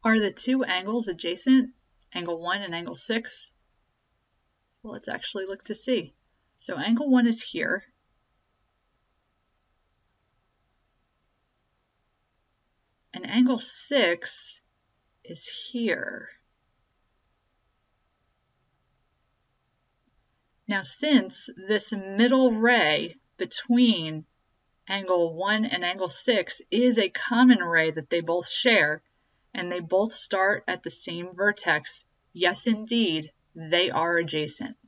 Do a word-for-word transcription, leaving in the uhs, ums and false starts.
Are the two angles adjacent, angle one and angle six? Well, let's actually look to see. So angle one is here. And angle six is here. Now, since this middle ray between angle one and angle six is a common ray that they both share, and they both start at the same vertex, yes, indeed, they are adjacent.